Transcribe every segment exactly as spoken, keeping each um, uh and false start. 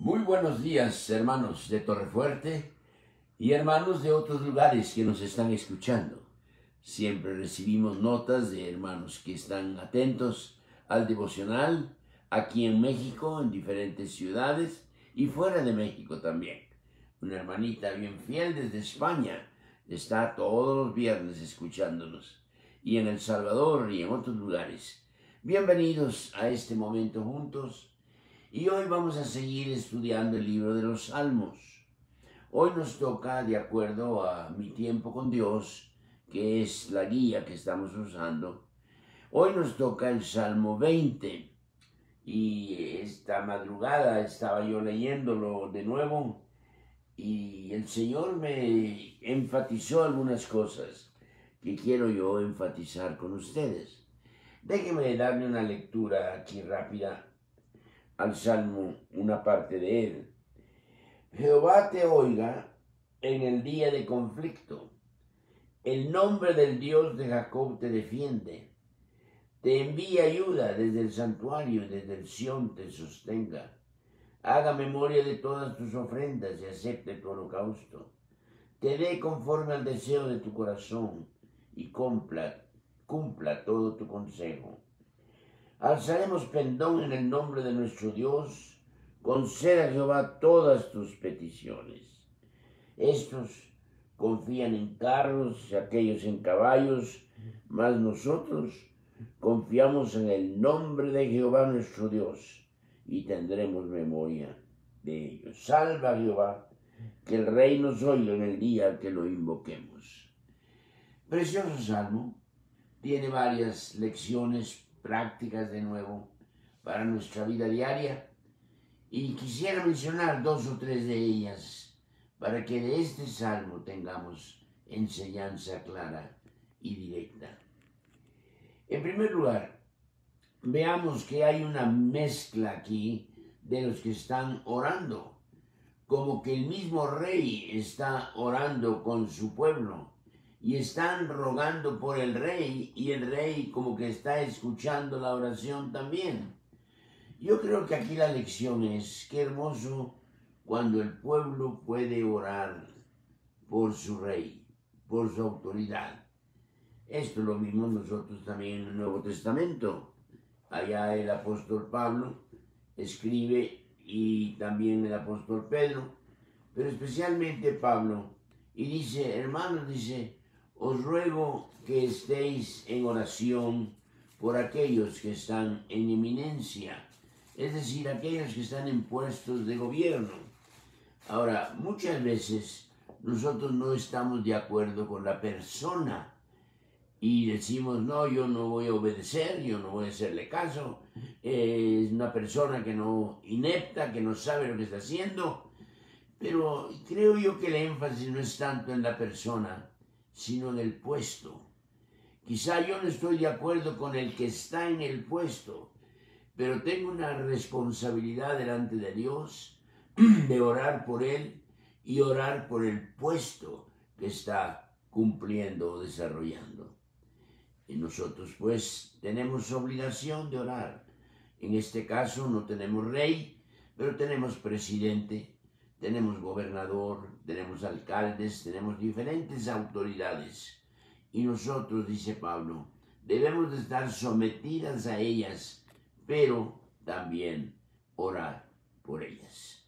Muy buenos días, hermanos de Torrefuerte y hermanos de otros lugares que nos están escuchando. Siempre recibimos notas de hermanos que están atentos al devocional aquí en México, en diferentes ciudades y fuera de México también. Una hermanita bien fiel desde España está todos los viernes escuchándonos, y en El Salvador y en otros lugares. Bienvenidos a este momento juntos. Y hoy vamos a seguir estudiando el libro de los Salmos. Hoy nos toca, de acuerdo a mi tiempo con Dios, que es la guía que estamos usando, hoy nos toca el Salmo veinte. Y esta madrugada estaba yo leyéndolo de nuevo y el Señor me enfatizó algunas cosas que quiero yo enfatizar con ustedes. Déjenme darle una lectura aquí rápida al Salmo, una parte de él. Jehová te oiga en el día de conflicto. El nombre del Dios de Jacob te defiende. Te envía ayuda desde el santuario y desde el Sión te sostenga. Haga memoria de todas tus ofrendas y acepte tu holocausto. Te dé conforme al deseo de tu corazón y cumpla, cumpla todo tu consejo. Alzaremos pendón en el nombre de nuestro Dios. Conceda a Jehová todas tus peticiones. Estos confían en carros y aquellos en caballos, mas nosotros confiamos en el nombre de Jehová nuestro Dios y tendremos memoria de ellos. Salva a Jehová, que el Rey nos oiga en el día que lo invoquemos. Precioso salmo, tiene varias lecciones prácticas de nuevo para nuestra vida diaria, y quisiera mencionar dos o tres de ellas para que de este salmo tengamos enseñanza clara y directa. En primer lugar, veamos que hay una mezcla aquí de los que están orando, como que el mismo rey está orando con su pueblo y están rogando por el rey, y el rey como que está escuchando la oración también. Yo creo que aquí la lección es, qué hermoso cuando el pueblo puede orar por su rey, por su autoridad. Esto lo vimos nosotros también en el Nuevo Testamento. Allá el apóstol Pablo escribe, y también el apóstol Pedro, pero especialmente Pablo, y dice, hermanos, dice, os ruego que estéis en oración por aquellos que están en eminencia, es decir, aquellos que están en puestos de gobierno. Ahora, muchas veces nosotros no estamos de acuerdo con la persona y decimos, no, yo no voy a obedecer, yo no voy a hacerle caso, es una persona que no, inepta, que no sabe lo que está haciendo. Pero creo yo que el énfasis no es tanto en la persona, sino en el puesto. Quizá yo no estoy de acuerdo con el que está en el puesto, pero tengo una responsabilidad delante de Dios de orar por él y orar por el puesto que está cumpliendo o desarrollando. Y nosotros pues tenemos obligación de orar. En este caso no tenemos rey, pero tenemos presidente, tenemos gobernador, tenemos alcaldes, tenemos diferentes autoridades. Y nosotros, dice Pablo, debemos de estar sometidas a ellas, pero también orar por ellas.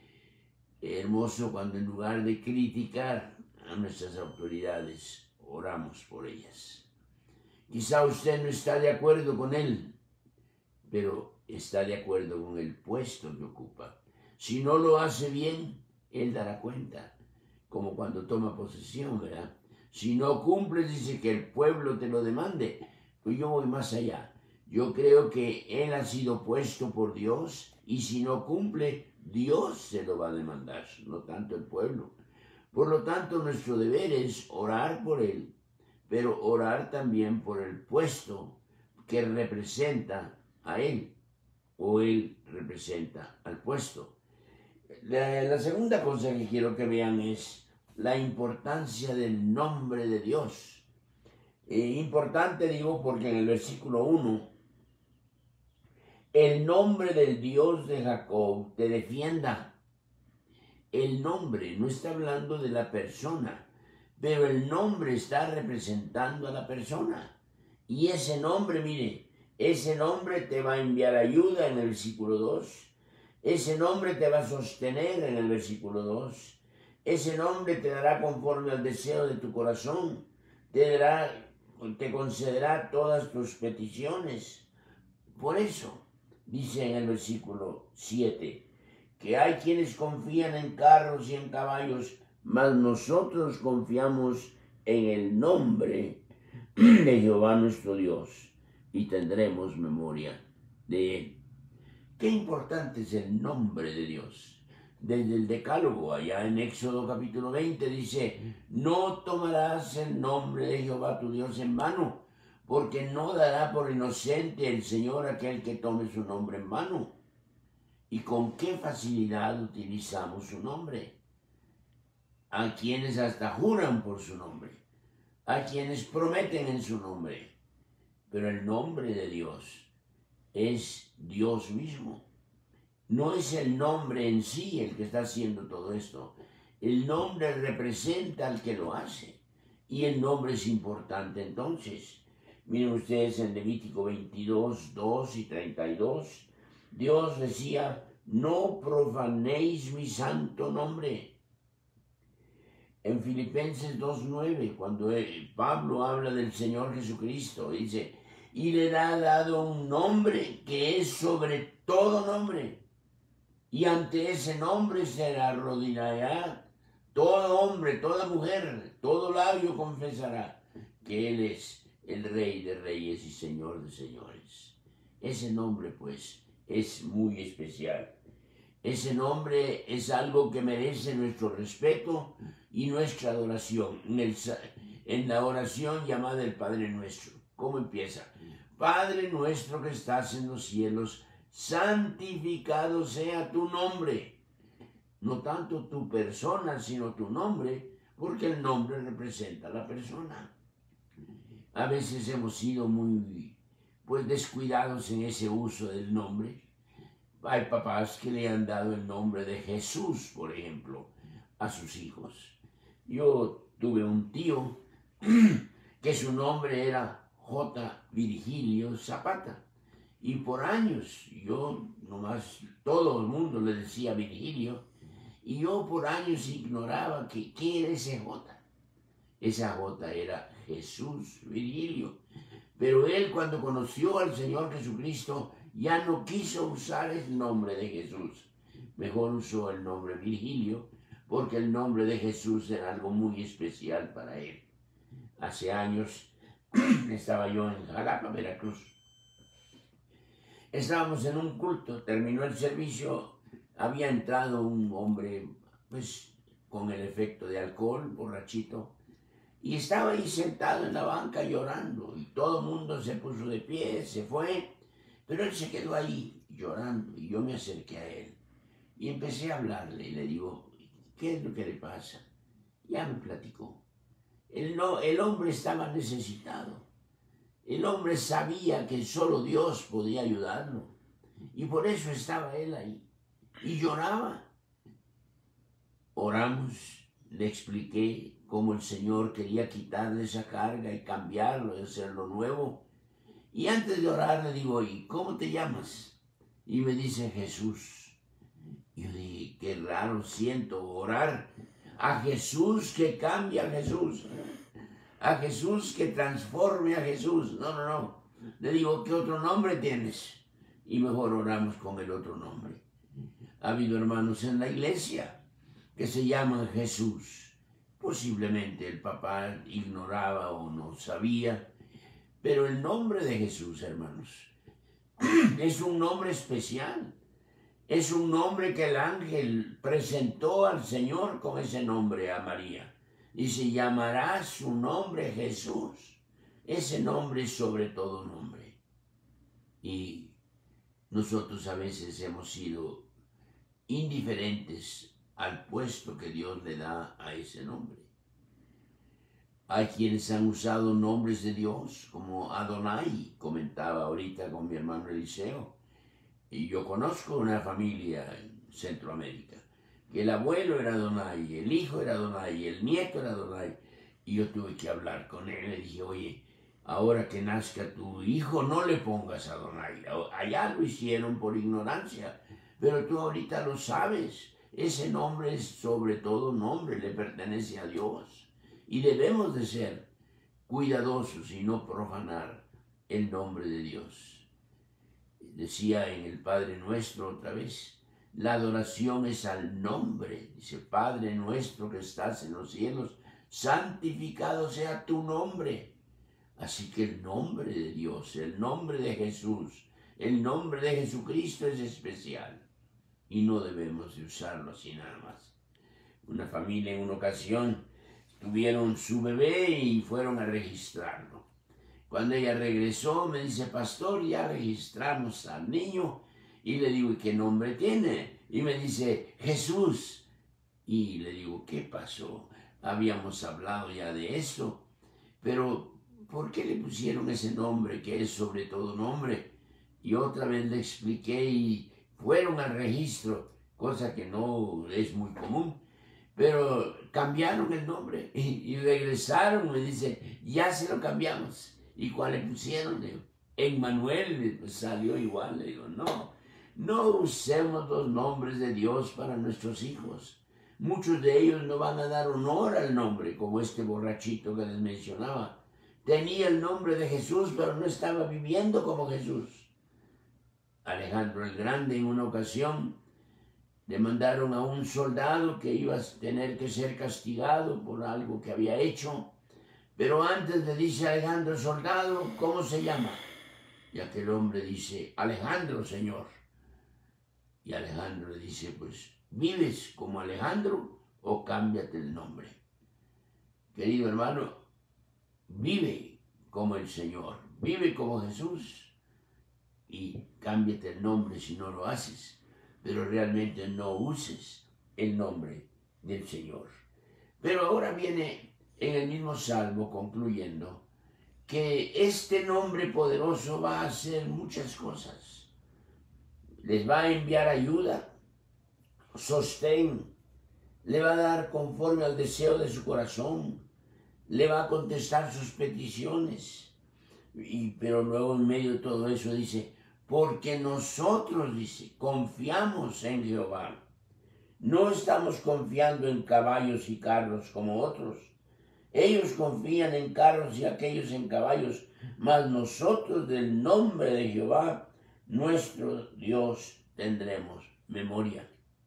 Hermoso cuando en lugar de criticar a nuestras autoridades, oramos por ellas. Quizá usted no está de acuerdo con él, pero está de acuerdo con el puesto que ocupa. Si no lo hace bien, él dará cuenta, como cuando toma posesión, ¿verdad? Si no cumples, dice que el pueblo te lo demande. Pues yo voy más allá. Yo creo que él ha sido puesto por Dios, y si no cumple, Dios se lo va a demandar, no tanto el pueblo. Por lo tanto, nuestro deber es orar por él, pero orar también por el puesto que representa a él, o él representa al puesto. La, la segunda cosa que quiero que vean es la importancia del nombre de Dios. Eh, importante digo porque en el versículo uno el nombre del Dios de Jacob te defienda. El nombre no está hablando de la persona, pero el nombre está representando a la persona. Y ese nombre, mire, ese nombre te va a enviar ayuda en el versículo dos. Ese nombre te va a sostener en el versículo dos. Ese nombre te dará conforme al deseo de tu corazón. Te dará, te concederá todas tus peticiones. Por eso, dice en el versículo siete, que hay quienes confían en carros y en caballos, mas nosotros confiamos en el nombre de Jehová nuestro Dios y tendremos memoria de él. Qué importante es el nombre de Dios. Desde el Decálogo, allá en Éxodo capítulo veinte, dice, no tomarás el nombre de Jehová tu Dios en vano, porque no dará por inocente el Señor aquel que tome su nombre en vano. ¿Y con qué facilidad utilizamos su nombre? A quienes hasta juran por su nombre, a quienes prometen en su nombre. Pero el nombre de Dios es Dios mismo. No es el nombre en sí el que está haciendo todo esto. El nombre representa al que lo hace. Y el nombre es importante entonces. Miren ustedes en Levítico veintidós, dos y treinta y dos. Dios decía, no profanéis mi santo nombre. En Filipenses dos, nueve, cuando Pablo habla del Señor Jesucristo, dice, y le ha dado un nombre que es sobre todo nombre. Y ante ese nombre se arrodillará todo hombre, toda mujer, todo labio confesará que Él es el Rey de Reyes y Señor de Señores. Ese nombre, pues, es muy especial. Ese nombre es algo que merece nuestro respeto y nuestra adoración. En, el, en la oración llamada el Padre Nuestro, ¿cómo empieza? Padre nuestro que estás en los cielos, santificado sea tu nombre. No tanto tu persona, sino tu nombre, porque el nombre representa a la persona. A veces hemos sido muy pues, descuidados en ese uso del nombre. Hay papás que le han dado el nombre de Jesús, por ejemplo, a sus hijos. Yo tuve un tío que su nombre era J. Virgilio Zapata. Y por años, yo nomás, todo el mundo le decía Virgilio, y yo por años ignoraba que, qué era ese J. Esa J era Jesús Virgilio. Pero él cuando conoció al Señor Jesucristo, ya no quiso usar el nombre de Jesús. Mejor usó el nombre Virgilio, porque el nombre de Jesús era algo muy especial para él. Hace años estaba yo en Jalapa, Veracruz. Estábamos en un culto, terminó el servicio, había entrado un hombre, pues, con el efecto de alcohol, borrachito, y estaba ahí sentado en la banca llorando, y todo el mundo se puso de pie, se fue, pero él se quedó ahí llorando, y yo me acerqué a él, y empecé a hablarle, y le digo, ¿qué es lo que le pasa? Ya me platicó. El, no, el hombre estaba necesitado. El hombre sabía que solo Dios podía ayudarlo. Y por eso estaba él ahí. Y lloraba. Oramos, le expliqué cómo el Señor quería quitarle esa carga y cambiarlo y hacerlo nuevo. Y antes de orar le digo, ¿y cómo te llamas? Y me dice Jesús. Y yo dije, qué raro siento orar a Jesús que cambia a Jesús. A Jesús que transforme a Jesús. No, no, no. Le digo, ¿qué otro nombre tienes? Y mejor oramos con el otro nombre. Ha habido hermanos en la iglesia que se llaman Jesús. Posiblemente el papá ignoraba o no sabía. Pero el nombre de Jesús, hermanos, es un nombre especial. Es un nombre que el ángel presentó al Señor con ese nombre a María. Y se llamará su nombre Jesús. Ese nombre es sobre todo nombre. Y nosotros a veces hemos sido indiferentes al puesto que Dios le da a ese nombre. Hay quienes han usado nombres de Dios, como Adonai, comentaba ahorita con mi hermano Eliseo. Y yo conozco una familia en Centroamérica, que el abuelo era Donay, el hijo era Donay, el nieto era Donay. Y yo tuve que hablar con él, le dije, oye, ahora que nazca tu hijo, no le pongas a Donay. Allá lo hicieron por ignorancia, pero tú ahorita lo sabes. Ese nombre es sobre todo nombre, le pertenece a Dios. Y debemos de ser cuidadosos y no profanar el nombre de Dios. Decía en el Padre Nuestro otra vez, la adoración es al nombre. Dice, Padre nuestro que estás en los cielos, santificado sea tu nombre. Así que el nombre de Dios, el nombre de Jesús, el nombre de Jesucristo es especial y no debemos de usarlo así nada más. Una familia en una ocasión tuvieron su bebé y fueron a registrarlo. Cuando ella regresó me dice, pastor, ya registramos al niño. Y le digo, ¿y qué nombre tiene? Y me dice, Jesús. Y le digo, ¿qué pasó? Habíamos hablado ya de eso, pero ¿por qué le pusieron ese nombre que es sobre todo nombre? Y otra vez le expliqué y fueron al registro, cosa que no es muy común, pero cambiaron el nombre y, y regresaron, me dice, ya se lo cambiamos. ¿Y cuál le pusieron? Le digo, Emmanuel, pues salió igual. Le digo, no, no usemos los nombres de Dios para nuestros hijos. Muchos de ellos no van a dar honor al nombre, como este borrachito que les mencionaba. Tenía el nombre de Jesús, pero no estaba viviendo como Jesús. Alejandro el Grande, en una ocasión, le mandaron a un soldado que iba a tener que ser castigado por algo que había hecho. Pero antes le dice a Alejandro, soldado, ¿cómo se llama? Y aquel hombre dice, Alejandro, señor. Y Alejandro le dice, pues, ¿vives como Alejandro o cámbiate el nombre? Querido hermano, vive como el Señor, vive como Jesús y cámbiate el nombre si no lo haces, pero realmente no uses el nombre del Señor. Pero ahora viene en el mismo salmo, concluyendo, que este nombre poderoso va a hacer muchas cosas. Les va a enviar ayuda, sostén, le va a dar conforme al deseo de su corazón, le va a contestar sus peticiones. Y, pero luego en medio de todo eso dice, porque nosotros, dice, confiamos en Jehová. No estamos confiando en caballos y carros como otros. Ellos confían en carros y aquellos en caballos, mas nosotros del nombre de Jehová, nuestro Dios, tendremos memoria.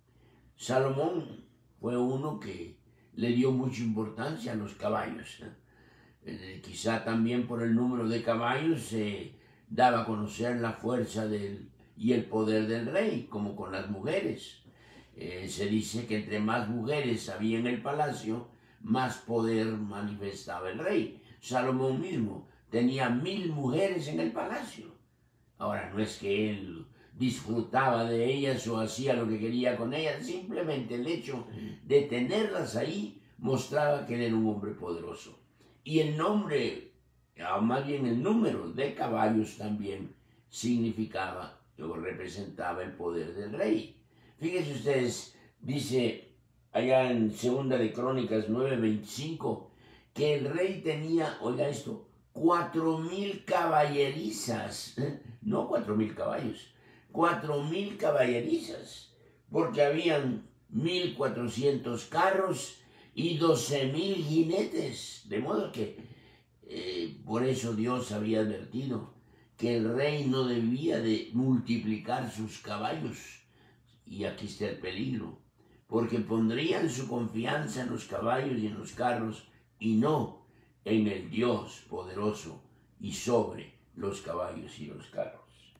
Salomón fue uno que le dio mucha importancia a los caballos. Eh, quizá también por el número de caballos se eh, daba a conocer la fuerza del, y el poder del rey, como con las mujeres. Eh, se dice que entre más mujeres había en el palacio, más poder manifestaba el rey. Salomón mismo tenía mil mujeres en el palacio. Ahora, no es que él disfrutaba de ellas o hacía lo que quería con ellas, simplemente el hecho de tenerlas ahí mostraba que él era un hombre poderoso. Y el nombre, o más bien el número de caballos también significaba o representaba el poder del rey. Fíjense ustedes, dice allá en Segunda de Crónicas nueve veinticinco, que el rey tenía, oiga esto, cuatro mil caballerizas, ¿eh? No cuatro mil caballos, cuatro mil caballerizas, porque habían mil cuatrocientos carros y doce mil jinetes, de modo que eh, por eso Dios había advertido que el rey no debía de multiplicar sus caballos, y aquí está el peligro, porque pondrían su confianza en los caballos y en los carros, y no en el Dios poderoso y sobre los caballos y los carros.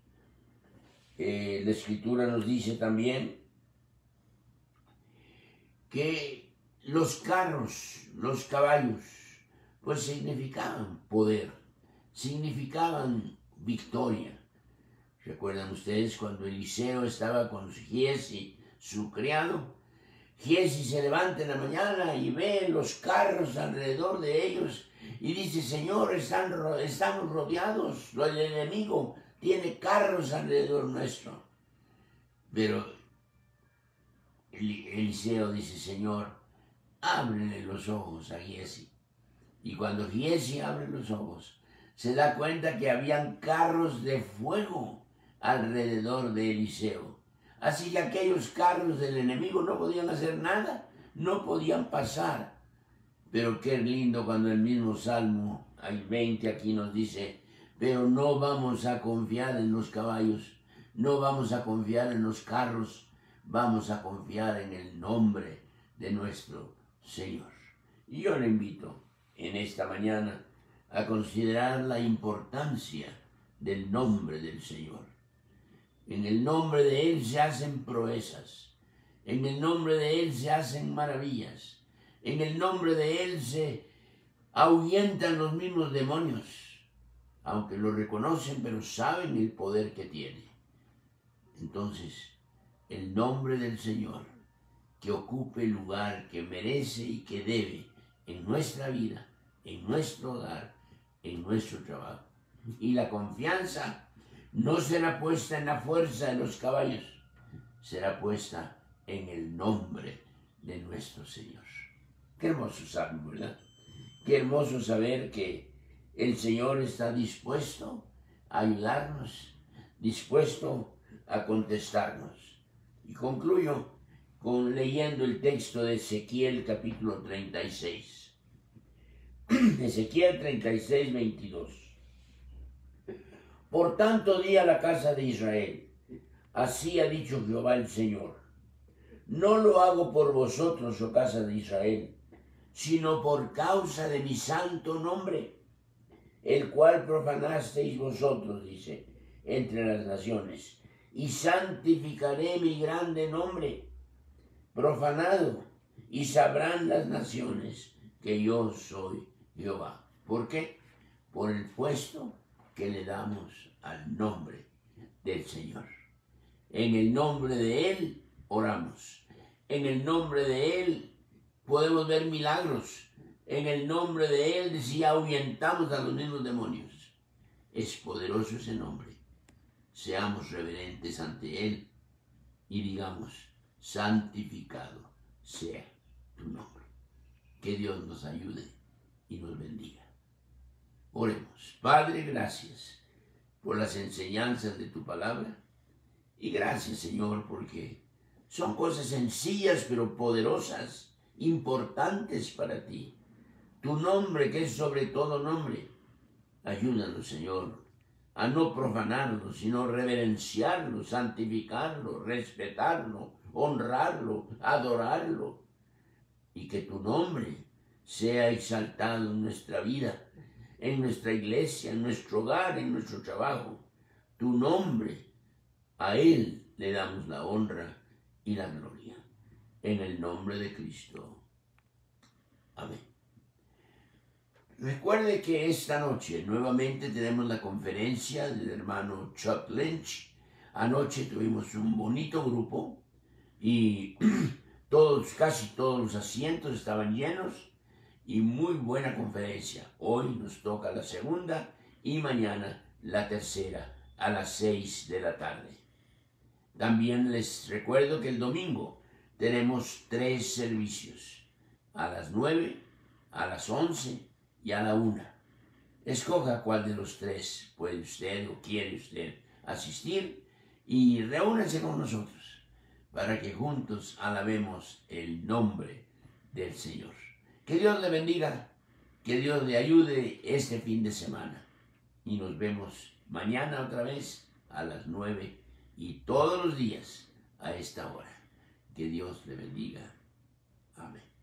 Eh, la Escritura nos dice también que los carros, los caballos, pues significaban poder, significaban victoria. ¿Recuerdan ustedes cuando Eliseo estaba con Giesi, su criado? Giesi se levanta en la mañana y ve los carros alrededor de ellos y dice, Señor, están, estamos rodeados, el enemigo tiene carros alrededor nuestro. Pero Eliseo dice, Señor, ábrele los ojos a Giesi. Y cuando Giesi abre los ojos, se da cuenta que habían carros de fuego alrededor de Eliseo. Así que aquellos carros del enemigo no podían hacer nada, no podían pasar. Pero qué lindo cuando el mismo Salmo, hay veinte aquí nos dice, pero no vamos a confiar en los caballos, no vamos a confiar en los carros, vamos a confiar en el nombre de nuestro Señor. Y yo le invito en esta mañana a considerar la importancia del nombre del Señor. En el nombre de Él se hacen proezas, en el nombre de Él se hacen maravillas, en el nombre de Él se ahuyentan los mismos demonios, aunque lo reconocen, pero saben el poder que tiene. Entonces, el nombre del Señor, que ocupe el lugar que merece y que debe en nuestra vida, en nuestro hogar, en nuestro trabajo. Y la confianza no será puesta en la fuerza de los caballos, será puesta en el nombre de nuestro Señor. Qué hermoso salmo, ¿verdad? Qué hermoso saber que el Señor está dispuesto a ayudarnos, dispuesto a contestarnos. Y concluyo con leyendo el texto de Ezequiel capítulo treinta y seis. Ezequiel treinta y seis, veintidós. Por tanto di a la casa de Israel, así ha dicho Jehová el Señor, no lo hago por vosotros, oh casa de Israel, sino por causa de mi santo nombre, el cual profanasteis vosotros, dice, entre las naciones, y santificaré mi grande nombre, profanado, y sabrán las naciones que yo soy Jehová. ¿Por qué? Por el puesto que le damos al nombre del Señor. En el nombre de Él oramos. En el nombre de Él podemos ver milagros. En el nombre de Él, decía, ahuyentamos a los mismos demonios. Es poderoso ese nombre. Seamos reverentes ante Él y digamos, santificado sea tu nombre. Que Dios nos ayude y nos bendiga. Oremos. Padre, gracias por las enseñanzas de tu palabra. Y gracias, Señor, porque son cosas sencillas pero poderosas, importantes para ti. Tu nombre, que es sobre todo nombre. Ayúdanos, Señor, a no profanarlo, sino reverenciarlo, santificarlo, respetarlo, honrarlo, adorarlo. Y que tu nombre sea exaltado en nuestra vida, en nuestra iglesia, en nuestro hogar, en nuestro trabajo. Tu nombre, a Él le damos la honra y la gloria. En el nombre de Cristo. Amén. Recuerde que esta noche nuevamente tenemos la conferencia del hermano Chuck Lynch. Anoche tuvimos un bonito grupo y todos, casi todos los asientos estaban llenos y muy buena conferencia. Hoy nos toca la segunda y mañana la tercera a las seis de la tarde. También les recuerdo que el domingo tenemos tres servicios, a las nueve, a las once y a la una. Escoja cuál de los tres puede usted o quiere usted asistir y reúnanse con nosotros para que juntos alabemos el nombre del Señor. Que Dios le bendiga, que Dios le ayude este fin de semana y nos vemos mañana otra vez a las nueve y todos los días a esta hora. Que Dios le bendiga. Amén.